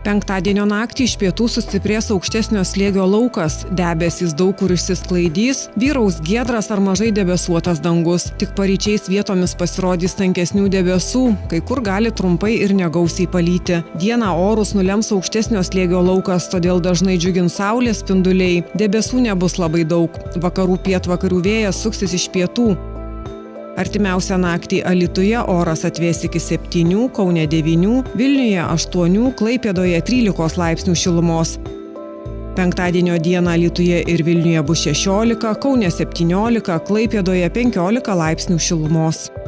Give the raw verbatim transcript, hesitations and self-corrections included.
Penktadienio naktį iš pietų sustiprės aukštesnio slėgio laukas, debesys daug kur išsisklaidys, vyraus giedras ar mažai debesuotas dangus. Tik paryčiais vietomis pasirodys tankesnių debesų, kai kur gali trumpai ir negausiai palyti. Dieną orus nulems aukštesnio slėgio laukas, todėl dažnai džiugins saulės spinduliai. Debesų nebus labai daug. Vakarų pietvakarių vėjas suksis iš pietų. Artimiausią naktį Alytuje oras atvės iki septynių, Kaune devynių, Vilniuje aštuonių, Klaipėdoje trylikos laipsnių šilumos. Penktadienio dieną Alytuje ir Vilniuje bus šešiolika, Kaune septyniolika, Klaipėdoje penkiolika laipsnių šilumos.